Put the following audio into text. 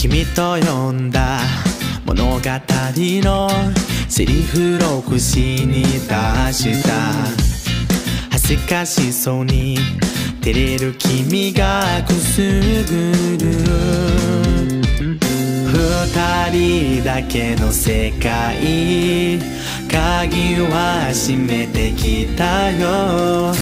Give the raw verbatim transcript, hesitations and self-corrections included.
君と読んだ物語のセリフを口に出した恥ずかしそうに照れる君がくすぐる二人だけの世界鍵は閉めてきたよ